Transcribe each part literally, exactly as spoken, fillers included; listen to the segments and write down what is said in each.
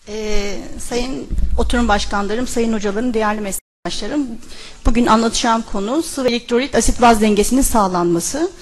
Ee, sayın oturum başkanlarım, sayın hocalarım, değerli meslektaşlarım, bugün anlatacağım konu sıvı elektrolit asit baz dengesinin sağlanması.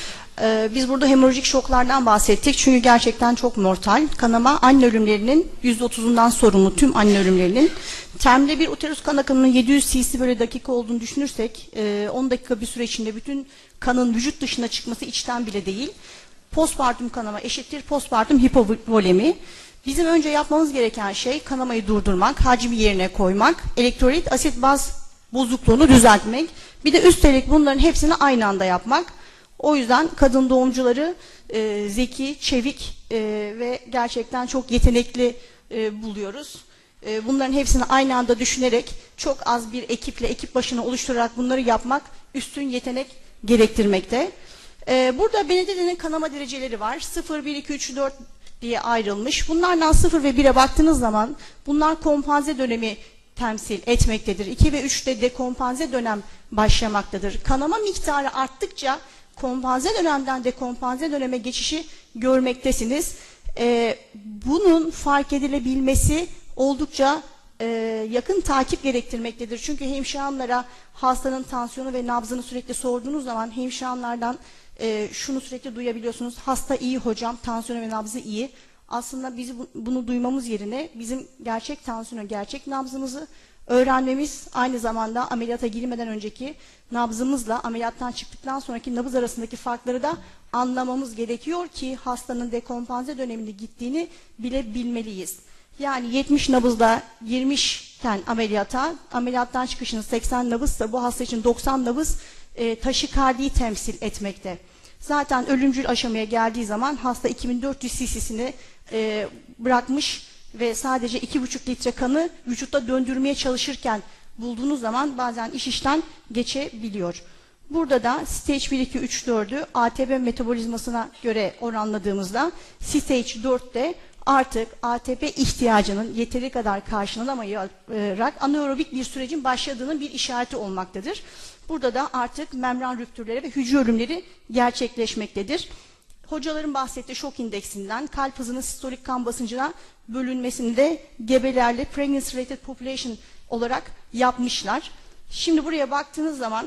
Ee, biz burada hemorajik şoklardan bahsettik çünkü gerçekten çok mortal. Kanama anne ölümlerinin yüzde otuzundan sorumlu, tüm anne ölümlerinin. Termde bir uterus kan akımının yedi yüz cc böyle dakika olduğunu düşünürsek, on dakika bir süre içinde bütün kanın vücut dışına çıkması içten bile değil. Postpartum kanama eşittir postpartum hipovolemi. Bizim önce yapmamız gereken şey kanamayı durdurmak, hacmi yerine koymak, elektrolit asit baz bozukluğunu düzeltmek. Bir de üstelik bunların hepsini aynı anda yapmak. O yüzden kadın doğumcuları e, zeki, çevik e, ve gerçekten çok yetenekli e, buluyoruz. E, bunların hepsini aynı anda düşünerek çok az bir ekiple, ekip başına oluşturarak bunları yapmak üstün yetenek gerektirmekte. E, burada Benedetti'nin kanama dereceleri var. sıfır, bir, iki, üç, dört diye ayrılmış. Bunlardan sıfır ve bire baktığınız zaman bunlar kompanze dönemi temsil etmektedir. iki ve üçte dekompanze dönem başlamaktadır. Kanama miktarı arttıkça kompanze dönemden dekompanze döneme geçişi görmektesiniz. Ee, bunun fark edilebilmesi oldukça e, yakın takip gerektirmektedir. Çünkü hemşirehanlara hastanın tansiyonu ve nabzını sürekli sorduğunuz zaman hemşirehanlardan e, şunu sürekli duyabiliyorsunuz. Hasta iyi hocam, tansiyonu ve nabzı iyi. Aslında biz bu, bunu duymamız yerine bizim gerçek tansiyonu, gerçek nabzımızı öğrenmemiz, aynı zamanda ameliyata girmeden önceki nabzımızla ameliyattan çıktıktan sonraki nabız arasındaki farkları da anlamamız gerekiyor ki hastanın dekompanze döneminde gittiğini bile bilmeliyiz. Yani yetmiş nabızla girmişken ameliyata, ameliyattan çıkışınız seksen nabızsa bu hasta için doksan nabız e, taşikardiyi temsil etmekte. Zaten ölümcül aşamaya geldiği zaman hasta iki bin dört yüz cc'sini e, bırakmış ve sadece iki buçuk litre kanı vücutta döndürmeye çalışırken bulduğunuz zaman bazen iş işten geçebiliyor. Burada da stage bir, iki, üç, dördü A T P metabolizmasına göre oranladığımızda stage dörtte artık A T P ihtiyacının yeteri kadar karşılanamayarak anaerobik bir sürecin başladığının bir işareti olmaktadır. Burada da artık membran rüptürleri ve hücre ölümleri gerçekleşmektedir. Hocaların bahsettiği şok indeksinden kalp hızının sistolik kan basıncına bölünmesini de gebelerle pregnancy rated population olarak yapmışlar. Şimdi buraya baktığınız zaman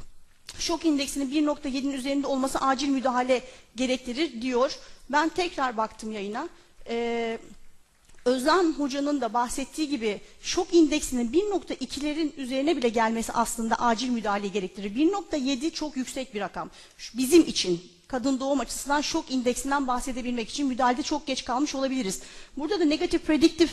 şok indeksinin bir nokta yedinin üzerinde olması acil müdahale gerektirir diyor. Ben tekrar baktım yayına. Ee, Özlem Hoca'nın da bahsettiği gibi şok indeksinin bir nokta ikilerin üzerine bile gelmesi aslında acil müdahale gerektirir. bir nokta yedi çok yüksek bir rakam. Bizim için kadın doğum açısından şok indeksinden bahsedebilmek için müdahalede çok geç kalmış olabiliriz. Burada da negatif prediktif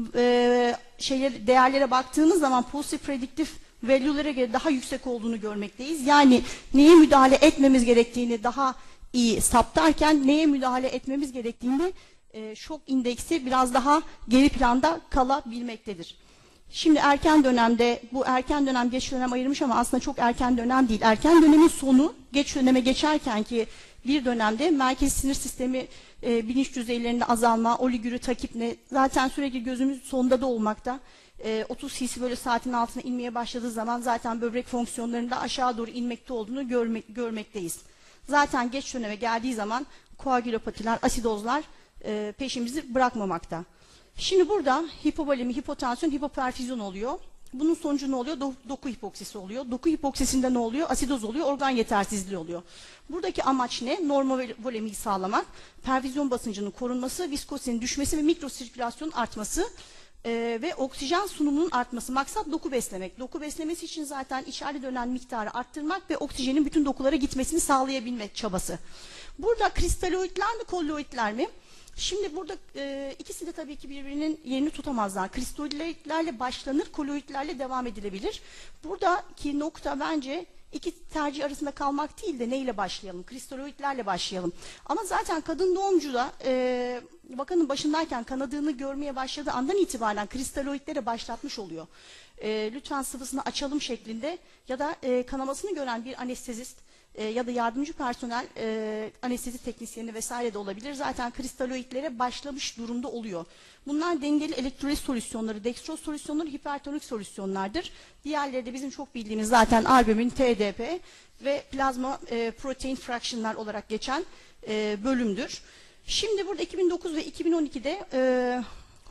e, şeyler, değerlere baktığınız zaman pozitif prediktif value'lere göre daha yüksek olduğunu görmekteyiz. Yani neye müdahale etmemiz gerektiğini daha iyi saptarken neye müdahale etmemiz gerektiğini e, şok indeksi biraz daha geri planda kalabilmektedir. Şimdi erken dönemde, bu erken dönem geç dönem ayırmış ama aslında çok erken dönem değil. Erken dönemin sonu geç döneme geçerken ki bir dönemde merkezi sinir sistemi e, bilinç düzeylerinde azalma, oligürü takip ne zaten sürekli gözümüz sonda da olmakta. E, otuz cc böyle saatin altına inmeye başladığı zaman zaten böbrek fonksiyonlarında aşağı doğru inmekte olduğunu görmek, görmekteyiz. Zaten geç döneme geldiği zaman koagülopatiler, asidozlar e, peşimizi bırakmamakta. Şimdi burada hipovolemi, hipotansiyon, hipoperfüzyon oluyor. Bunun sonucu ne oluyor? Do doku hipoksisi oluyor. Doku hipoksisinde ne oluyor? Asidoz oluyor, organ yetersizliği oluyor. Buradaki amaç ne? Normal volemiyi sağlamak, perfüzyon basıncının korunması, viskozitenin düşmesi ve mikrosirkülasyonun artması e, ve oksijen sunumunun artması. Maksat doku beslemek. Doku beslemesi için zaten içeride dönen miktarı arttırmak ve oksijenin bütün dokulara gitmesini sağlayabilmek çabası. Burada kristaloidler mi, kolloidler mi? Şimdi burada e, ikisi de tabii ki birbirinin yerini tutamazlar. Kristaloidlerle başlanır, kolloidlerle devam edilebilir. Buradaki nokta bence iki tercih arasında kalmak değil de neyle başlayalım? Kristaloidlerle başlayalım. Ama zaten kadın doğumcuda e, bakanın başındayken kanadığını görmeye başladığı andan itibaren kristaloidlere başlatmış oluyor. E, lütfen sıvısını açalım şeklinde ya da e, kanamasını gören bir anestezist E, ya da yardımcı personel, e, anestezi teknisyeni vesaire de olabilir. Zaten kristaloidlere başlamış durumda oluyor. Bunlar dengeli elektrolit solüsyonları, dextroz solüsyonları, hipertonik solüsyonlardır. Diğerleri de bizim çok bildiğimiz zaten albumin, T D P ve plazma e, protein fractionlar olarak geçen e, bölümdür. Şimdi burada iki bin dokuz ve iki bin on ikide e,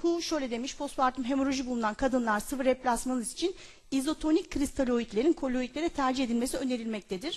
W H O şöyle demiş, postpartum hemoroji bulunan kadınlar sıvı replasmanı için izotonik kristaloidlerin koloidlere tercih edilmesi önerilmektedir.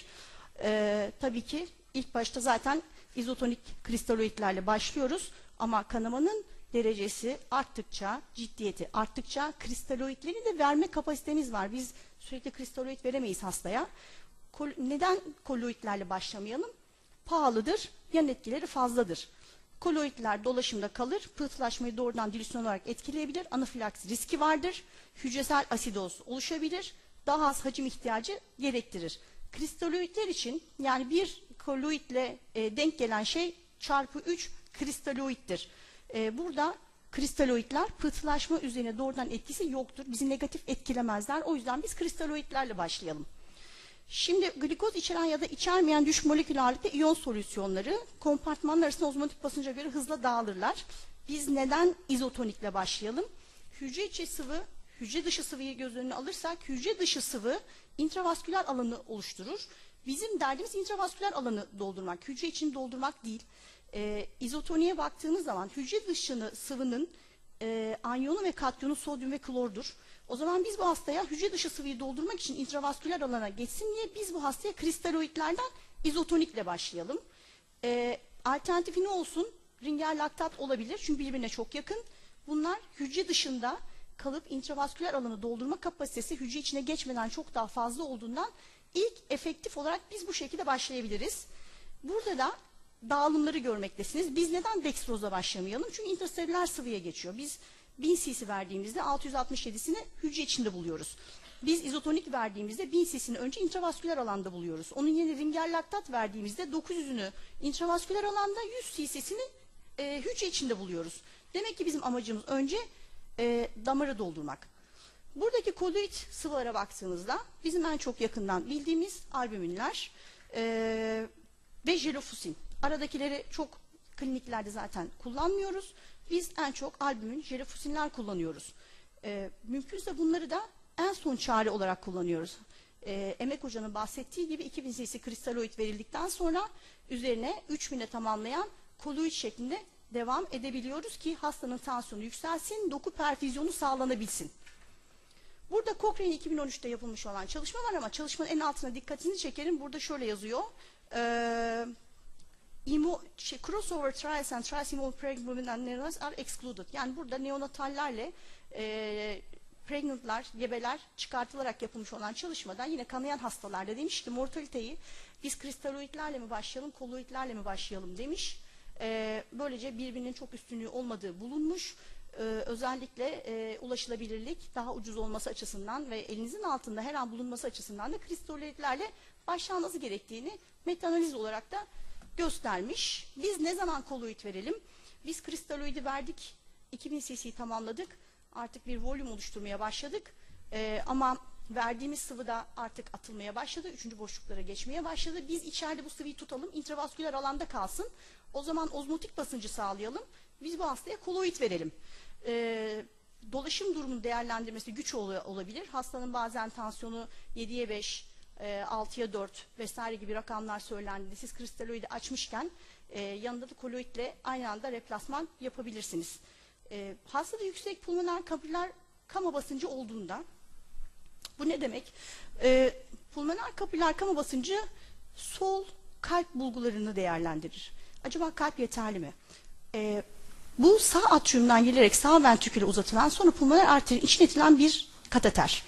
Ee, tabii ki ilk başta zaten izotonik kristaloidlerle başlıyoruz ama kanamanın derecesi arttıkça, ciddiyeti arttıkça kristaloidleri de verme kapasitemiz var. Biz sürekli kristaloid veremeyiz hastaya. Kol neden koloidlerle başlamayalım? Pahalıdır, yan etkileri fazladır. Koloidler dolaşımda kalır, pıhtılaşmayı doğrudan dilüsyon olarak etkileyebilir, anafilaksi riski vardır, hücresel asidoz oluşabilir, daha az hacim ihtiyacı gerektirir. Kristaloidler için yani bir koloidle e, denk gelen şey çarpı üç kristaloiddir. E, burada kristaloidler pıhtılaşma üzerine doğrudan etkisi yoktur. Bizi negatif etkilemezler. O yüzden biz kristaloidlerle başlayalım. Şimdi glikoz içeren ya da içermeyen düşük molekül ağırlıkta iyon solüsyonları kompartmanlar arasında ozmotik basınca göre hızla dağılırlar. Biz neden izotonikle başlayalım? Hücre içi sıvı, hücre dışı sıvıyı göz önüne alırsak hücre dışı sıvı intravasküler alanı oluşturur. Bizim derdimiz intravasküler alanı doldurmak, hücre içini doldurmak değil. E, izotoniğe baktığımız zaman hücre dışını sıvının e, anyonu ve katyonu sodyum ve klordur. O zaman biz bu hastaya hücre dışı sıvıyı doldurmak için intravasküler alana geçsin diye biz bu hastaya kristaloidlerden izotonikle başlayalım. E, alternatifi ne olsun? Ringer laktat olabilir çünkü birbirine çok yakın. Bunlar hücre dışında kalıp intravasküler alanı doldurma kapasitesi hücre içine geçmeden çok daha fazla olduğundan ilk efektif olarak biz bu şekilde başlayabiliriz. Burada da dağılımları görmektesiniz. Biz neden dextroza başlamayalım? Çünkü intraselüler sıvıya geçiyor. Biz bin cc verdiğimizde altı yüz altmış yedisini hücre içinde buluyoruz. Biz izotonik verdiğimizde bin cc'ni önce intravasküler alanda buluyoruz. Onun yerine ringer laktat verdiğimizde dokuz yüzünü intravasküler alanda, yüz cc'sini e, hücre içinde buluyoruz. Demek ki bizim amacımız önce e, damarı doldurmak. Buradaki koloid sıvılara baktığımızda bizim en çok yakından bildiğimiz albüminler e, ve jelofusin. Aradakileri çok kliniklerde zaten kullanmıyoruz. Biz en çok albümin, jelofusinler kullanıyoruz. E, mümkünse bunları da en son çare olarak kullanıyoruz. E, Emek Hoca'nın bahsettiği gibi iki bin cc kristaloid verildikten sonra üzerine üç bine tamamlayan koloid şeklinde devam edebiliyoruz ki hastanın tansiyonu yükselsin, doku perfüzyonu sağlanabilsin. Burada Cochrane iki bin on üçte yapılmış olan çalışma var ama çalışmanın en altına dikkatinizi çekerim. Burada şöyle yazıyor. Ee, imo, şey, crossover trials and trials involving pregnant women and neonates are excluded. Yani burada neonatallerle e, pregnantlar, gebeler çıkartılarak yapılmış olan çalışmada yine kanayan hastalarda demiş ki mortaliteyi biz kristaloidlerle mi başlayalım, koloidlerle mi başlayalım demiş. Ee, böylece birbirinin çok üstünlüğü olmadığı bulunmuş. Ee, özellikle e, ulaşılabilirlik daha ucuz olması açısından ve elinizin altında her an bulunması açısından da kristaloidlerle başlanması gerektiğini metaanaliz olarak da göstermiş. Biz ne zaman koloid verelim? Biz kristaloidi verdik, iki bin cc'yi tamamladık. Artık bir volüm oluşturmaya başladık. Ee, ama verdiğimiz sıvı da artık atılmaya başladı. Üçüncü boşluklara geçmeye başladı. Biz içeride bu sıvıyı tutalım, intravasküler alanda kalsın. O zaman ozmotik basıncı sağlayalım. Biz bu hastaya koloid verelim. Ee, dolaşım durumunu değerlendirmesi güç ol olabilir. Hastanın bazen tansiyonu yediye beş, e, altıya dört vesaire gibi rakamlar söylendiğinde siz kristaloidi açmışken e, yanında da koloidle aynı anda replasman yapabilirsiniz. E, hastada yüksek pulmoner kapüler kama basıncı olduğunda bu ne demek? E, pulmoner kapüler kama basıncı sol kalp bulgularını değerlendirir. Acaba kalp yeterli mi? E, bu sağ atriumdan gelerek sağ ventriküle uzatılan sonra pulmoner arterin içine itilen bir kateter.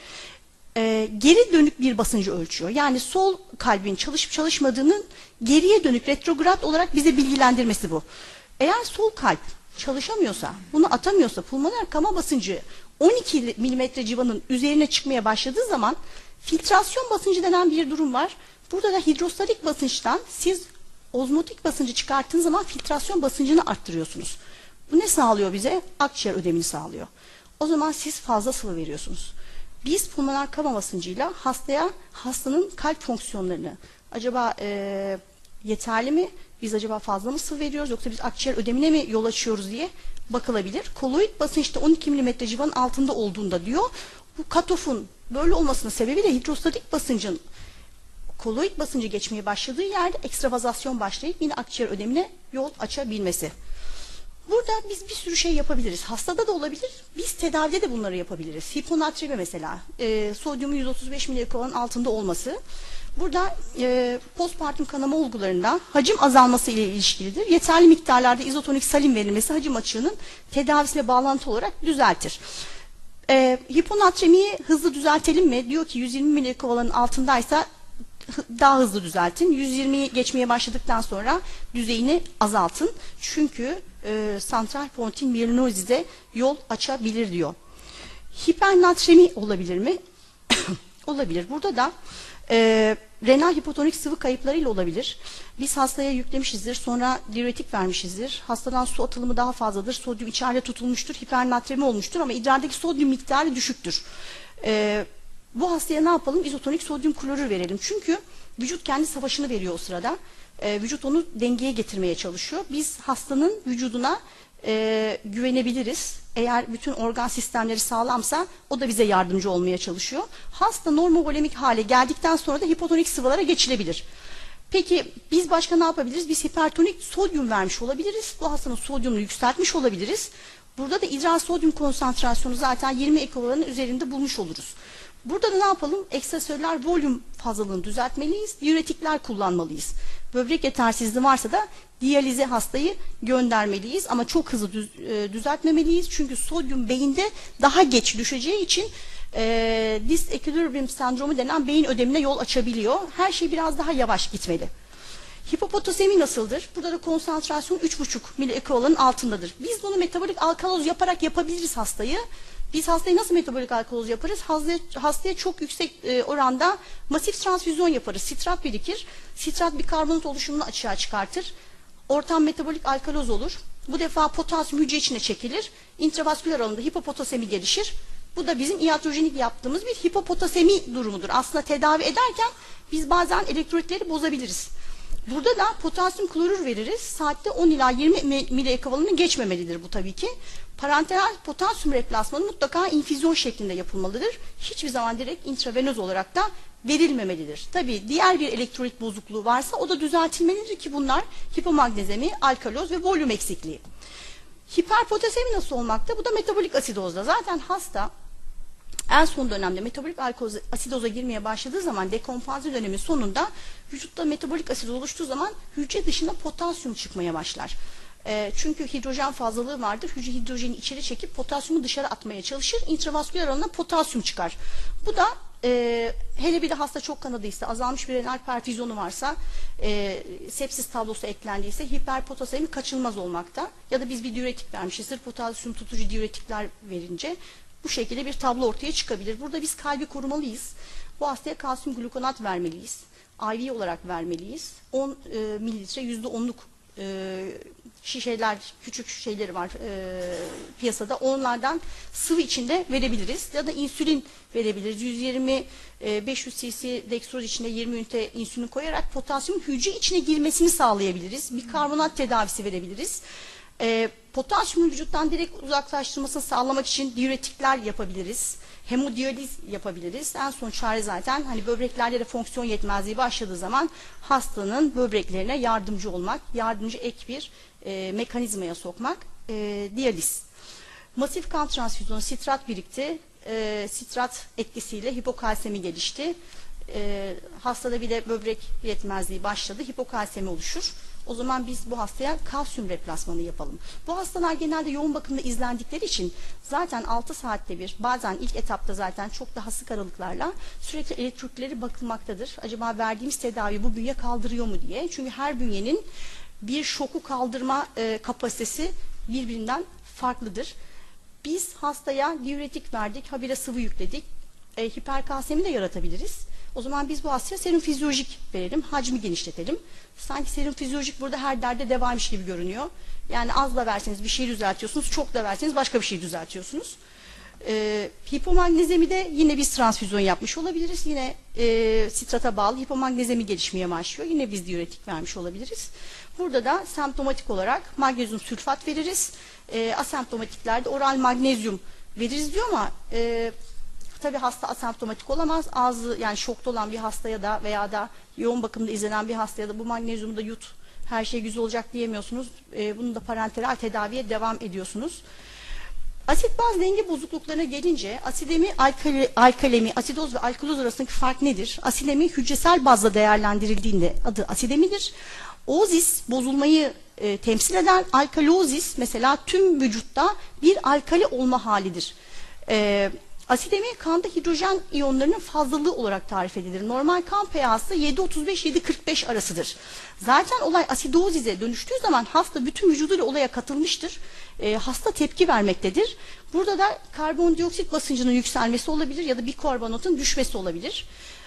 E, geri dönük bir basıncı ölçüyor. Yani sol kalbin çalışıp çalışmadığının geriye dönük retrograd olarak bize bilgilendirmesi bu. Eğer sol kalp çalışamıyorsa, bunu atamıyorsa pulmoner kama basıncı on iki milimetre civanın üzerine çıkmaya başladığı zaman filtrasyon basıncı denen bir durum var. Burada da hidrostatik basınçtan siz ozmotik basıncı çıkarttığınız zaman filtrasyon basıncını arttırıyorsunuz. Bu ne sağlıyor bize? Akciğer ödemini sağlıyor. O zaman siz fazla sıvı veriyorsunuz. Biz pulmoner kama basıncıyla hastaya hastanın kalp fonksiyonlarını acaba e, yeterli mi? Biz acaba fazla mı sıvı veriyoruz yoksa biz akciğer ödemine mi yol açıyoruz diye bakılabilir. Koloid basınçta on iki milimetre civanın altında olduğunda diyor. Bu katofun böyle olmasının sebebi de hidrostatik basıncın koloid basıncı geçmeye başladığı yerde ekstravazasyon başlayıp yine akciğer ödemine yol açabilmesi. Burada biz bir sürü şey yapabiliriz. Hastada da olabilir. Biz tedavide de bunları yapabiliriz. Hiponatremi mesela. E, sodyumu yüz otuz beş miligra'nın altında olması. Burada e, postpartum kanama olgularında hacim azalması ile ilişkilidir. Yeterli miktarlarda izotonik salin verilmesi hacim açığının tedavisiyle bağlantılı olarak düzeltir. E, hiponatremiyi hızlı düzeltelim mi? Diyor ki yüz yirmi miligra'nın altındaysa daha hızlı düzeltin. yüz yirmiyi geçmeye başladıktan sonra düzeyini azaltın. Çünkü e, santral pontin myelinozide yol açabilir diyor. Hipernatremi olabilir mi? Olabilir. Burada da e, renal hipotonik sıvı kayıplarıyla olabilir. Biz hastaya yüklemişizdir, sonra diüretik vermişizdir. Hastadan su atılımı daha fazladır, sodyum içeride tutulmuştur, hipernatremi olmuştur ama idrardaki sodyum miktarı düşüktür. E, bu hastaya ne yapalım? İzotonik sodyum klorür verelim. Çünkü vücut kendi savaşını veriyor o sırada. E, vücut onu dengeye getirmeye çalışıyor. Biz hastanın vücuduna e, güvenebiliriz. Eğer bütün organ sistemleri sağlamsa o da bize yardımcı olmaya çalışıyor. Hasta normovolemik hale geldikten sonra da hipotonik sıvılara geçilebilir. Peki biz başka ne yapabiliriz? Biz hipertonik sodyum vermiş olabiliriz. Bu hastanın sodyumunu yükseltmiş olabiliriz. Burada da idrar sodyum konsantrasyonu zaten yirmi ekvivalentinin üzerinde bulmuş oluruz. Burada da ne yapalım? Ekstraselüler volüm fazlalığını düzeltmeliyiz. Diüretikler kullanmalıyız. Böbrek yetersizliği varsa da diyalize hastayı göndermeliyiz. Ama çok hızlı düz, e, düzeltmemeliyiz. Çünkü sodyum beyinde daha geç düşeceği için e, disequilibrium sendromu denen beyin ödemine yol açabiliyor. Her şey biraz daha yavaş gitmeli. Hipopotosemi nasıldır? Burada da konsantrasyon üç buçuk miliekvivalentın altındadır. Biz bunu metabolik alkaloz yaparak yapabiliriz hastayı. Biz hastayı nasıl metabolik alkaloz yaparız? Hastaya, hastaya çok yüksek e, oranda masif transfüzyon yaparız. Sitrat birikir. Sitrat bir karbonat oluşumunu açığa çıkartır. Ortam metabolik alkaloz olur. Bu defa potasyum hücre içine çekilir. İntravasküler alanda hipopotosemi gelişir. Bu da bizim iatrojenik yaptığımız bir hipopotosemi durumudur. Aslında tedavi ederken biz bazen elektrolitleri bozabiliriz. Burada da potasyum klorür veririz. Saatte on ila yirmi miliekvivalentini geçmemelidir bu tabii ki. Parenteral potasyum replasmanı mutlaka infüzyon şeklinde yapılmalıdır. Hiçbir zaman direkt intravenöz olarak da verilmemelidir. Tabii diğer bir elektrolit bozukluğu varsa o da düzeltilmelidir ki bunlar hipomagnezemi, alkaloz ve volüm eksikliği. Hiperpotasemi nasıl olmakta? Bu da metabolik asidozda. Zaten hasta en son dönemde metabolik alkaloz, asidoza girmeye başladığı zaman dekompanse dönemin sonunda vücutta metabolik asidoz oluştuğu zaman hücre dışında potasyum çıkmaya başlar. E, çünkü hidrojen fazlalığı vardır. Hücre hidrojeni içeri çekip potasyumu dışarı atmaya çalışır. İntravasküler alana potasyum çıkar. Bu da e, hele bir de hasta çok kanadıysa, azalmış bir renal perfüzyonu varsa, e, sepsis tablosu eklendiyse hiperpotasemi kaçınılmaz olmakta. Ya da biz bir diüretik vermişizdir. Potasyum tutucu diüretikler verince bu şekilde bir tablo ortaya çıkabilir. Burada biz kalbi korumalıyız. Bu hastaya kalsiyum glukonat vermeliyiz. I V olarak vermeliyiz. on e, mililitre yüzde onluk e, şişeler, küçük şeyleri var e, piyasada. Onlardan sıvı içinde verebiliriz. Ya da insülin verebiliriz. yüz yirmi beş yüz cc dextroz içinde yirmi ünite insülin koyarak potasyum hücre içine girmesini sağlayabiliriz. Bir karbonat tedavisi verebiliriz. E, potasyumu vücuttan direkt uzaklaştırmasını sağlamak için diüretikler yapabiliriz. Hemodiyaliz yapabiliriz. En son çare zaten hani böbreklerde de fonksiyon yetmezliği başladığı zaman hastanın böbreklerine yardımcı olmak, yardımcı ek bir e, mekanizmaya sokmak, e, diyaliz. Masif kan transfüzyonu, sitrat birikti. E, sitrat etkisiyle hipokalsemi gelişti. E, hastada bir de böbrek yetmezliği başladı. Hipokalsemi oluşur. O zaman biz bu hastaya kalsiyum replasmanı yapalım. Bu hastalar genelde yoğun bakımda izlendikleri için zaten altı saatte bir, bazen ilk etapta zaten çok daha sık aralıklarla sürekli elektrikleri bakılmaktadır. Acaba verdiğimiz tedavi bu bünye kaldırıyor mu diye. Çünkü her bünyenin bir şoku kaldırma e, kapasitesi birbirinden farklıdır. Biz hastaya diüretik verdik, habire sıvı yükledik. E, hiperkalsemi de yaratabiliriz. O zaman biz bu hastaya serum fizyolojik verelim, hacmi genişletelim. Sanki serum fizyolojik burada her derde devaymış gibi görünüyor. Yani az da verseniz bir şey düzeltiyorsunuz, çok da verseniz başka bir şey düzeltiyorsunuz. Ee, hipomagnezemi de yine biz transfüzyon yapmış olabiliriz. Yine e, sitrata bağlı hipomagnezemi gelişmeye başlıyor. Yine biz diüretik vermiş olabiliriz. Burada da semptomatik olarak magnezyum sülfat veririz. E, asemptomatiklerde oral magnezyum veririz diyor ama e, tabii hasta asemptomatik olamaz. Ağzı yani şokta olan bir hastaya da veya da yoğun bakımda izlenen bir hastaya da bu magnezyumu da yut Her şey güzel olacak diyemiyorsunuz. E, bunu da parenteral tedaviye devam ediyorsunuz. Asit baz denge bozukluklarına gelince asidemi, alkali, alkalemi, asidoz ve alkaloz arasındaki fark nedir? Asidemi hücresel bazla değerlendirildiğinde adı asidemidir. Oozis bozulmayı e, temsil eden, alkalozis mesela tüm vücutta bir alkali olma halidir. E, asidemi kanda hidrojen iyonlarının fazlalığı olarak tarif edilir. Normal kan pH'sı yedi otuz beş yedi kırk beş arasıdır. Zaten olay asidozize dönüştüğü zaman hasta bütün vücuduyla olaya katılmıştır. E, hasta tepki vermektedir. Burada da karbondioksit basıncının yükselmesi olabilir ya da bikarbonatın düşmesi olabilir.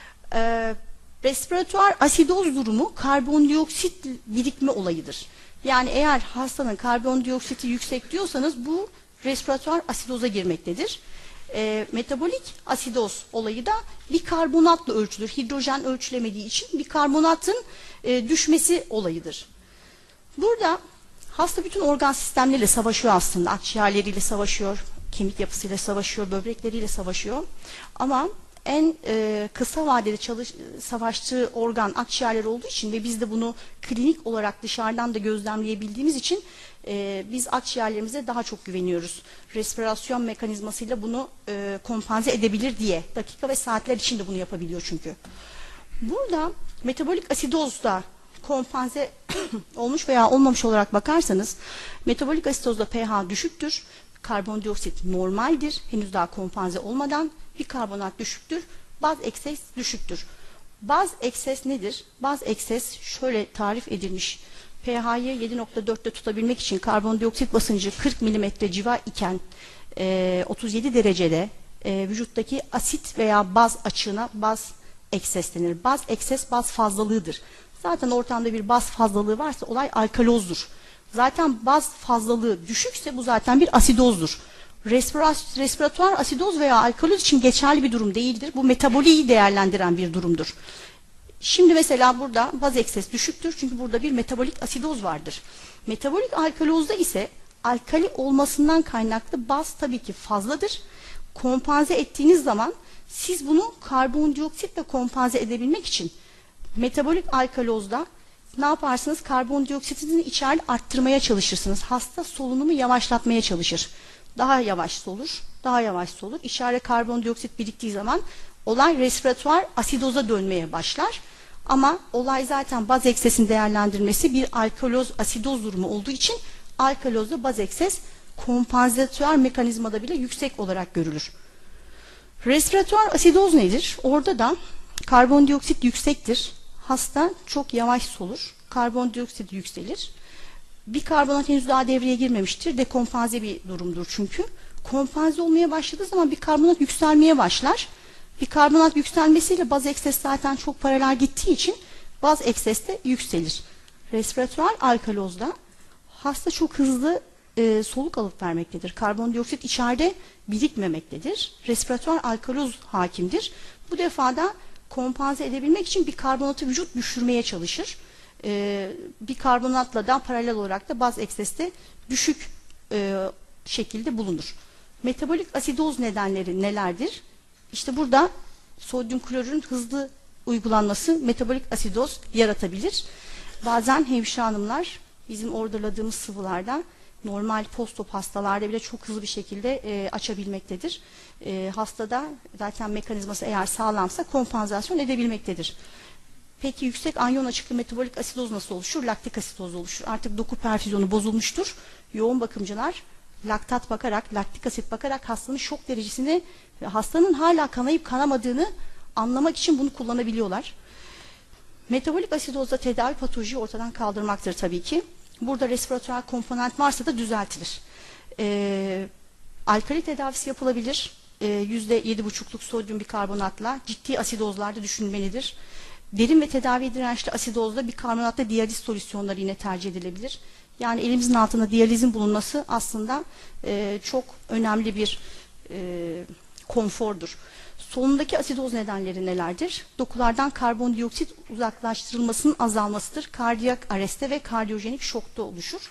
E, respiratuar asidoz durumu karbondioksit birikme olayıdır. Yani eğer hastanın karbondioksiti yüksek diyorsanız bu respiratuar asidoza girmektedir. E, metabolik asidoz olayı da bikarbonatla ölçülür. Hidrojen ölçülemediği için bikarbonatın e, düşmesi olayıdır. Burada hasta bütün organ sistemleriyle savaşıyor aslında. Akciğerleriyle savaşıyor, kemik yapısıyla savaşıyor, böbrekleriyle savaşıyor. Ama en e, kısa vadede çalış, savaştığı organ akciğerler olduğu için ve biz de bunu klinik olarak dışarıdan da gözlemleyebildiğimiz için e, biz akciğerlerimize daha çok güveniyoruz. Respirasyon mekanizmasıyla bunu e, kompanse edebilir diye. Dakika ve saatler içinde bunu yapabiliyor çünkü. Burada metabolik asidozda kompanse olmuş veya olmamış olarak bakarsanız metabolik asidozda pH düşüktür. Karbondioksit normaldir. Henüz daha kompanse olmadan bikarbonat düşüktür. Baz ekses düşüktür. Baz ekses nedir? Baz ekses şöyle tarif edilmiş. pH'yı yedi nokta dörtte tutabilmek için karbondioksit basıncı kırk milimetre civar iken e, otuz yedi derecede e, vücuttaki asit veya baz açığına baz ekses denir. Baz ekses baz fazlalığıdır. Zaten ortamda bir baz fazlalığı varsa olay alkalozdur. Zaten baz fazlalığı düşükse bu zaten bir asidozdur. Respiratuar asidoz veya alkaloz için geçerli bir durum değildir. Bu metaboliyi değerlendiren bir durumdur. Şimdi mesela burada baz ekses düşüktür çünkü burada bir metabolik asidoz vardır. Metabolik alkalozda ise alkali olmasından kaynaklı baz tabii ki fazladır. Kompanse ettiğiniz zaman siz bunu karbondioksitle kompanse edebilmek için metabolik alkalozda ne yaparsınız? Karbondioksitini içeride arttırmaya çalışırsınız. Hasta solunumu yavaşlatmaya çalışır. Daha yavaş solur, daha yavaş solur. İçeride karbondioksit biriktiği zaman olay respiratuar asidoza dönmeye başlar. Ama olay zaten baz eksesin değerlendirmesi bir alkaloz asidoz durumu olduğu için alkalozda baz ekses kompansatör mekanizmada bile yüksek olarak görülür. Respiratuar asidoz nedir? Orada da karbondioksit yüksektir. Hasta çok yavaş solur. Karbondioksit yükselir. Bikarbonat henüz daha devreye girmemiştir. Dekompanze bir durumdur çünkü. Kompanze olmaya başladığı zaman bikarbonat yükselmeye başlar. Bikarbonat yükselmesiyle baz ekses zaten çok paralel gittiği için baz ekses de yükselir. Respiratuar alkalozda hasta çok hızlı e, soluk alıp vermektedir. Karbondioksit içeride birikmemektedir. Respiratuar alkaloz hakimdir. Bu defada kompanse edebilmek için bikarbonatı vücut düşürmeye çalışır. Ee, bikarbonatla da paralel olarak da baz ekseste düşük e, şekilde bulunur. Metabolik asidoz nedenleri nelerdir? İşte burada sodyum klorürün hızlı uygulanması metabolik asidoz yaratabilir. Bazen hemşire hanımlar bizim ordaladığımız sıvılarda normal postop hastalarda bile çok hızlı bir şekilde e, açabilmektedir. E, hastada zaten mekanizması eğer sağlamsa kompansasyon edebilmektedir. Peki yüksek anyon açıklı metabolik asidoz nasıl oluşur? Laktik asidoz oluşur. Artık doku perfüzyonu bozulmuştur. Yoğun bakımcılar laktat bakarak, laktik asit bakarak hastanın şok derecesini, hastanın hala kanayıp kanamadığını anlamak için bunu kullanabiliyorlar. Metabolik asidozda tedavi patolojiyi ortadan kaldırmaktır tabii ki. Burada respiratuar komponent varsa da düzeltilir. Ee, alkali tedavisi yapılabilir. Ee, yüzde yedi buçukluk sodyum bikarbonatla ciddi asidozlarda düşünülmelidir. Derin ve tedavi dirençli asidozda bikarbonatla diyaliz solüsyonları yine tercih edilebilir. Yani elimizin altında diyalizin bulunması aslında e, çok önemli bir e, konfordur. Solundaki asidoz nedenleri nelerdir? Dokulardan karbondioksit uzaklaştırılmasının azalmasıdır. Kardiyak areste ve kardiyojenik şokta oluşur.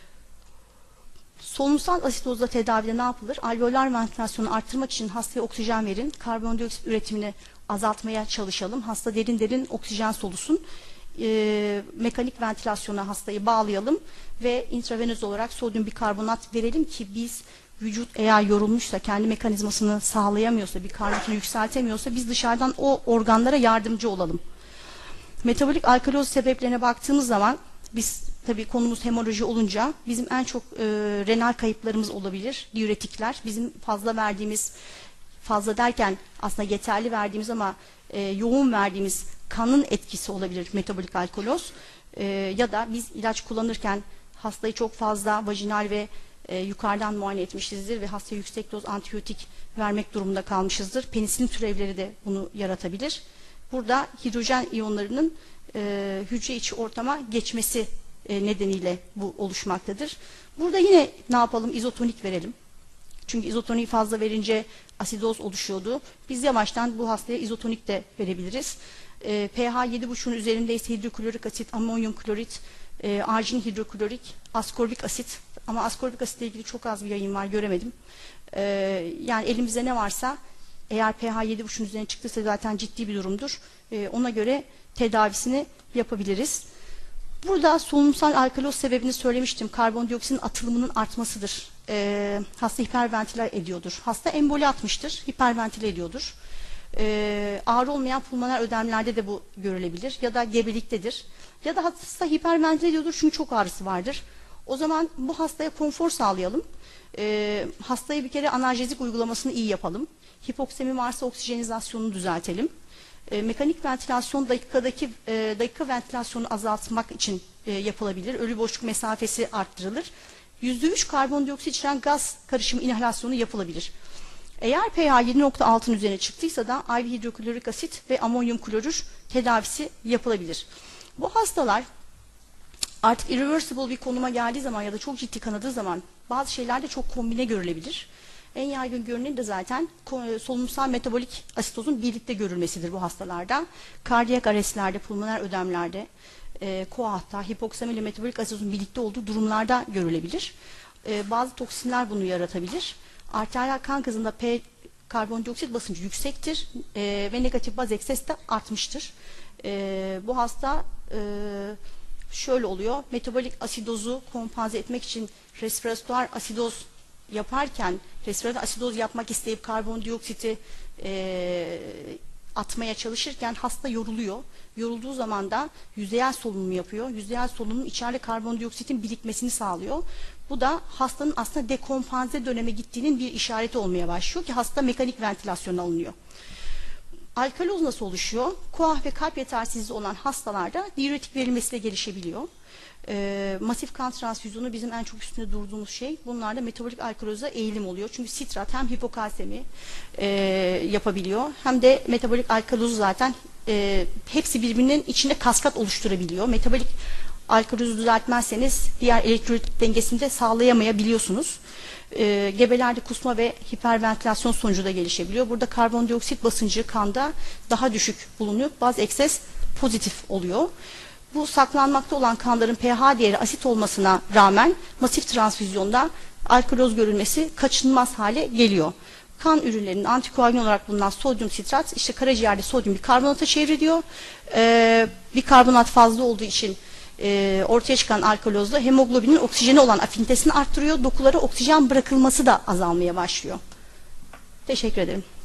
Solunumsal asidozla tedavide ne yapılır? Alveolar ventilasyonu arttırmak için hastaya oksijen verin. Karbondioksit üretimini azaltmaya çalışalım. Hasta derin derin oksijen solusun. e, mekanik ventilasyona hastayı bağlayalım ve intravenöz olarak sodyum bikarbonat verelim ki biz vücut eğer yorulmuşsa, kendi mekanizmasını sağlayamıyorsa, bikarbonatını yükseltemiyorsa biz dışarıdan o organlara yardımcı olalım. Metabolik alkaloz sebeplerine baktığımız zaman biz tabii konumuz hemoroji olunca bizim en çok e, renal kayıplarımız olabilir. Diüretikler, bizim fazla verdiğimiz, fazla derken aslında yeterli verdiğimiz ama e, yoğun verdiğimiz kanın etkisi olabilir metabolik alkaloz. E, ya da biz ilaç kullanırken hastayı çok fazla vajinal ve e, yukarıdan muayene etmişizdir ve hastaya yüksek doz antibiyotik vermek durumunda kalmışızdır. Penisilin türevleri de bunu yaratabilir. Burada hidrojen iyonlarının e, hücre içi ortama geçmesi e, nedeniyle bu oluşmaktadır. Burada yine ne yapalım? İzotonik verelim. Çünkü izotoniği fazla verince asidoz oluşuyordu. Biz yavaştan bu hastaya izotonik de verebiliriz. E, pH yedi buçuğun üzerindeyse hidroklorik asit, amonyum klorit, e, argin hidroklorik, askorbik asit. Ama askorbik asitle ilgili çok az bir yayın var, göremedim. E, yani elimizde ne varsa, eğer pH yedi buçuğun üzerine çıktıysa zaten ciddi bir durumdur. E, ona göre tedavisini yapabiliriz. Burada solunumsal alkaloz sebebini söylemiştim. Karbondioksitin atılımının artmasıdır. E, hasta hiperventile ediyordur. Hasta emboli atmıştır, hiperventile ediyordur. E, ağır olmayan pulmoner ödemlerde de bu görülebilir. Ya da gebeliktedir. Ya da hasta hiperventile ediyordur çünkü çok ağrısı vardır. O zaman bu hastaya konfor sağlayalım. E, hastaya bir kere analjezik uygulamasını iyi yapalım. Hipoksemi varsa oksijenizasyonunu düzeltelim. E, mekanik ventilasyon dakikadaki e, dakika ventilasyonu azaltmak için e, yapılabilir. Ölü boşluk mesafesi arttırılır. yüzde üç karbondioksit içeren gaz karışımı inhalasyonu yapılabilir. Eğer pH yedi nokta altının üzerine çıktıysa da I V hidroklorik asit ve amonyum klorür tedavisi yapılabilir. Bu hastalar artık irreversible bir konuma geldiği zaman ya da çok ciddi kanadığı zaman bazı şeylerde çok kombine görülebilir. En yaygın görüneni de zaten solunumsal metabolik asitozun birlikte görülmesidir bu hastalarda. Kardiyak arestlerde, pulmoner ödemlerde, e, koahta, hipoksemi ile metabolik asitozun birlikte olduğu durumlarda görülebilir. E, bazı toksinler bunu yaratabilir. Arteriyel kan gazında P karbondioksit basıncı yüksektir e, ve negatif baz ekses de artmıştır. E, bu hasta e, şöyle oluyor, metabolik asidozu kompanze etmek için respiratuar asidoz yaparken, respiratuar asidoz yapmak isteyip karbondioksiti e, atmaya çalışırken hasta yoruluyor. Yorulduğu zaman da yüzeyel solunum yapıyor. Yüzeyel solunum içeride karbondioksitin birikmesini sağlıyor. Bu da hastanın aslında dekompanze döneme gittiğinin bir işareti olmaya başlıyor ki hasta mekanik ventilasyona alınıyor. Alkaloz nasıl oluşuyor? Koah ve kalp yetersizliği olan hastalarda diüretik verilmesiyle gelişebiliyor. E, masif kan transfüzyonu bizim en çok üstünde durduğumuz şey. Bunlarda metabolik alkaloza eğilim oluyor. Çünkü sitrat hem hipokalsemi e, yapabiliyor hem de metabolik alkalozu zaten e, hepsi birbirinin içinde kaskat oluşturabiliyor. Metabolik alkalozu düzeltmezseniz diğer elektrolit dengesini de sağlayamayabiliyorsunuz. E, gebelerde kusma ve hiperventilasyon sonucu da gelişebiliyor. Burada karbondioksit basıncı kanda daha düşük bulunuyor. Baz ekses pozitif oluyor. Bu saklanmakta olan kanların pH değeri asit olmasına rağmen masif transfüzyonda alkaloz görülmesi kaçınılmaz hale geliyor. Kan ürünlerinin antikoagülan olarak bulunan sodyum sitrat işte karaciğerde sodyum bikarbonata çevriliyor. Ee, bikarbonat fazla olduğu için e, ortaya çıkan alkalozda hemoglobinin oksijene olan afinitesini arttırıyor. Dokulara oksijen bırakılması da azalmaya başlıyor. Teşekkür ederim.